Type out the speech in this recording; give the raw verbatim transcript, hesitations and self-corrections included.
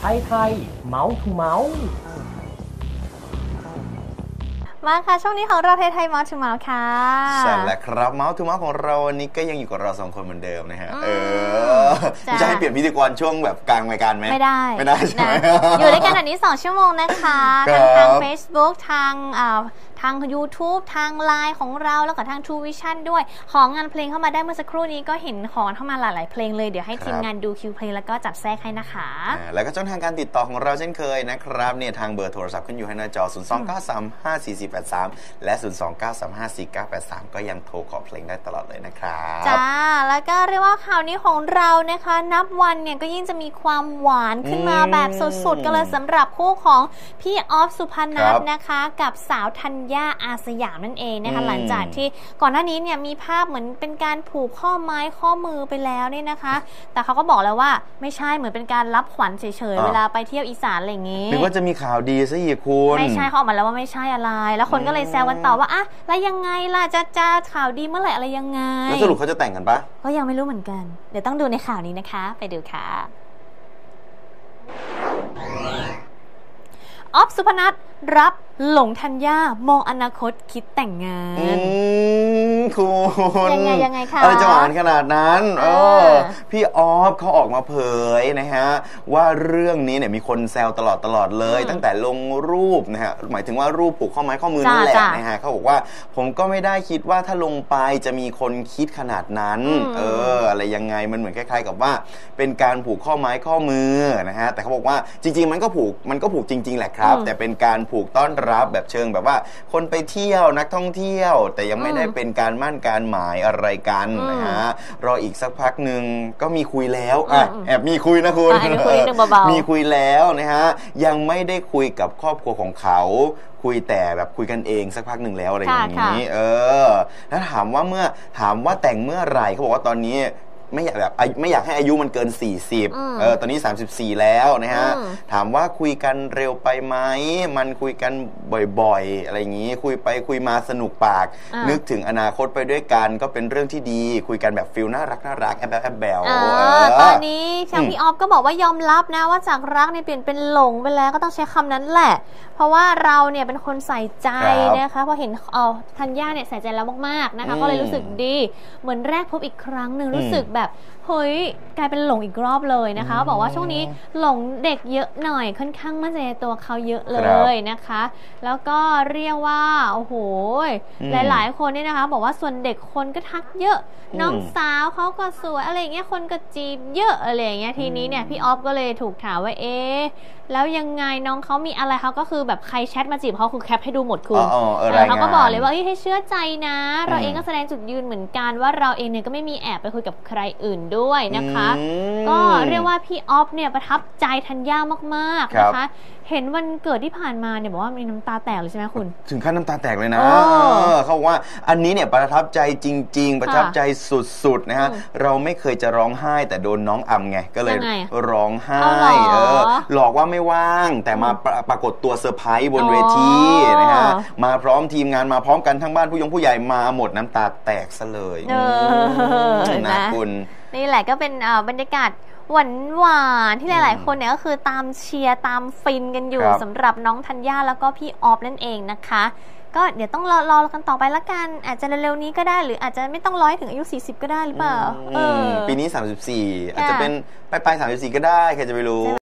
ไทยไทยเมาส์ทูเมาส์มาค่ะช่วงนี้ของเราไทยไทยเมาส์ทูเมาส์ค่ะใช่แล้วครับเมาส์ทูเมาส์ของเราวันนี้ก็ยังอยู่กับเราสองคนเหมือนเดิมนะฮะเออจะให้เปลี่ยนพิธีกรช่วงแบบกลางรายการไหมไม่ได้ไม่ได้ใช่ไหมอยู่ด้วยกันแบบนี้สองชั่วโมงนะคะทางทาง Facebook ทางทาง YouTube ทาง ไลน์ ของเราแล้วก็ทาง True Vision ด้วยของงานเพลงเข้ามาได้เมื่อสักครู่นี้ก็เห็นของเข้ามาหลายๆเพลงเลยเดี๋ยวให้ทีมงานดูคิวเพลงแล้วก็จับแทรกให้นะคะแล้วก็ช่องทางการติดต่อของเราเช่นเคยนะครับเนี่ยทางเบอร์โทรศัพท์ขึ้นอยู่ให้หน้าจอศูนย์ สอง เก้า สาม ห้า สี่ สี่ แปด สามและศูนย์ สอง เก้า สาม ห้า สี่ เก้า แปด สามก็ยังโทรขอเพลงได้ตลอดเลยนะครับจ้าแล้วก็เรียกว่าข่าวนี้ของเรานะคะนับวันเนี่ยก็ยิ่งจะมีความหวานขึ้นมาแบบสุดๆกันเลยสำหรับคู่ของพี่ออฟสุพนัทนะคะกับสาวธัญญาอาสยามนั่นเองนะคะหลังจากที่ก่อนหน้านี้เนี่ยมีภาพเหมือนเป็นการผูกข้อไม้ข้อมือไปแล้วเนี่ยนะคะแต่เขาก็บอกแล้วว่าไม่ใช่เหมือนเป็นการรับขวัญเฉยๆเวลาไปเที่ยวอีสานอะไรอย่างงี้หรือว่าจะมีข่าวดีซะอีกคุณไม่ใช่เขาออกมาแล้วว่าไม่ใช่อะไรแล้วคนก็เลยแซวกันต่อว่าอ่ะแล้วยังไงล่ะจะจะข่าวดีเมื่อไหร่อะไรยังไงแล้วสรุปเขาจะแต่งกันปะก็ยังไม่รู้เหมือนกันเดี๋ยวต้องดูในข่าวนี้นะคะไปดูค่ะออฟสุพนัทรับหลงธัญญามองอนาคตคิดแต่งงานคุณยังไงยังไงคะอะไรจะหวานขนาดนั้นเออพี่ออฟเขาออกมาเผยนะฮะว่าเรื่องนี้เนี่ยมีคนแซวตลอดตลอดเลยตั้งแต่ลงรูปนะฮะหมายถึงว่ารูปผูกข้อไม้ข้อมือนั่นแหละนะฮะเขาบอกว่าผมก็ไม่ได้คิดว่าถ้าลงไปจะมีคนคิดขนาดนั้นเอออะไรยังไงมันเหมือนคล้ายๆกับว่าเป็นการผูกข้อไม้ข้อมือนะฮะแต่เขาบอกว่าจริงๆมันก็ผูกมันก็ผูกจริงๆแหละครับแต่เป็นการผูกต้อนรับแบบเชิงแบบว่าคนไปเที่ยวนักท่องเที่ยวแต่ยังไม่ได้เป็นการมั่นการหมายอะไรกันนะฮะรออีกสักพักหนึ่งก็มีคุยแล้วอ่ะแอบมีคุยนะคุณมีคุยแล้วนะฮะยังไม่ได้คุยกับครอบครัวของเขาคุยแต่แบบคุยกันเองสักพักหนึ่งแล้วอะไรอย่างนี้เออแล้วถามว่าเมื่อถามว่าแต่งเมื่อไหร่เขาบอกว่าตอนนี้ไม่อยากแบบไม่อยากให้อายุมันเกินสี่สิบเออตอนนี้สามสิบสี่แล้วนะฮะถามว่าคุยกันเร็วไปไหมมันคุยกันบ่อยๆอะไรอย่างนี้คุยไปคุยมาสนุกปากนึกถึงอนาคตไปด้วยกันก็เป็นเรื่องที่ดีคุยกันแบบฟิลน่ารักน่ารักแอบแบบแอบแบลตอนนี้ทางพี่ออฟก็บอกว่ายอมรับนะว่าจากรักเนี่ยเปลี่ยนเป็นหลงไปแล้วก็ต้องใช้คำนั้นแหละเพราะว่าเราเนี่ยเป็นคนใส่ใจนะคะพอเห็นเอาธัญญาเนี่ยใส่ใจแล้วมากๆนะคะก็เลยรู้สึกดีเหมือนแรกพบอีกครั้งหนึ่งรู้สึกแบบเฮ้ยกลายเป็นหลงอีกรอบเลยนะคะบอกว่าช่วงนี้หลงเด็กเยอะหน่อยค่อนข้างมั่นใจในตัวเขาเยอะเลยนะคะแล้วก็เรียกว่าโอ้โหหลายๆคนเนี่ยนะคะบอกว่าส่วนเด็กคนก็ทักเยอะน้องสาวเขาก็สวยอะไรเงี้ยคนก็จีบเยอะอะไรเงี้ยทีนี้เนี่ยพี่ออฟก็เลยถูกถามว่าเอ๊ะแล้วยังไงน้องเขามีอะไรเขาก็คือแบบใครแชทมาจีบเขาคือแคปให้ดูหมดคุณเขาก็บอกเลยว่าให้เชื่อใจนะเราเองก็แสดงจุดยืนเหมือนกันว่าเราเองเนี่ยก็ไม่มีแอบไปคุยกับใครอื่นด้วยนะคะก็เรียกว่าพี่ออฟเนี่ยประทับใจธัญญามากๆนะคะเห็นวันเกิดที่ผ่านมาเนี่ยบอกว่ามีน้ำตาแตกเลยใช่ไหมคุณถึงขั้นน้ำตาแตกเลยนะเขาบอกว่าอันนี้เนี่ยประทับใจจริงๆประทับใจสุดๆนะฮะเราไม่เคยจะร้องไห้แต่โดนน้องอำไงก็เลยร้องไห้เออหลอกว่าไม่ว่างแต่มาปรากฏตัวเซอร์ไพรส์บนเวทีนะฮะมาพร้อมทีมงานมาพร้อมกันทั้งบ้านผู้ยงผู้ใหญ่มาหมดน้ำตาแตกซะเลยนะคุณนี่แหละก็เป็นบรรยากาศหวานหวานที่หลายๆคนเนี่ยก็คือตามเชียร์ตามฟินกันอยู่สำหรับน้องธัญญาแล้วก็พี่ออฟนั่นเองนะคะก็เดี๋ยวต้องรอรอกันต่อไปละกันอาจจะเร็วๆนี้ก็ได้หรืออาจจะไม่ต้องร้อยถึงอายุสี่สิบก็ได้หรือเปล่าปีนี้สามสิบสี่อาจจะเป็นปลายๆสามสิบสี่ก็ได้ใครจะไปรู้